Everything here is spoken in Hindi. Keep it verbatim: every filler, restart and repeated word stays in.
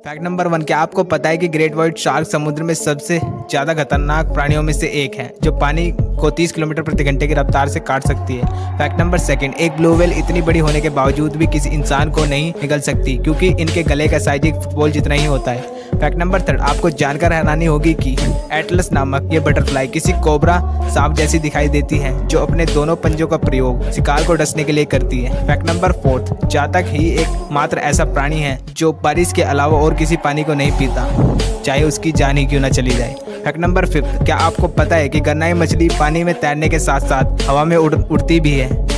फैक्ट नंबर वन, क्या आपको पता है कि ग्रेट व्हाइट शार्क समुद्र में सबसे ज़्यादा खतरनाक प्राणियों में से एक है जो पानी को तीस किलोमीटर प्रति घंटे की रफ्तार से काट सकती है। फैक्ट नंबर सेकंड, एक ब्लू व्हेल इतनी बड़ी होने के बावजूद भी किसी इंसान को नहीं निगल सकती क्योंकि इनके गले का साइज एक फुटबॉल जितना ही होता है। फैक्ट नंबर थर्ड, आपको जानकर हैरानी होगी कि एटलस नामक ये बटरफ्लाई किसी कोबरा सांप जैसी दिखाई देती है जो अपने दोनों पंजों का प्रयोग शिकार को डसने के लिए करती है। फैक्ट नंबर फोर्थ, चातक ही एक मात्र ऐसा प्राणी है जो बारिश के अलावा और किसी पानी को नहीं पीता, चाहे उसकी जान ही क्यों न चली जाए। फैक्ट नंबर फिफ्थ, क्या आपको पता है कि गन्नाई मछली पानी में तैरने के साथ साथ हवा में उड़, उड़ती भी है।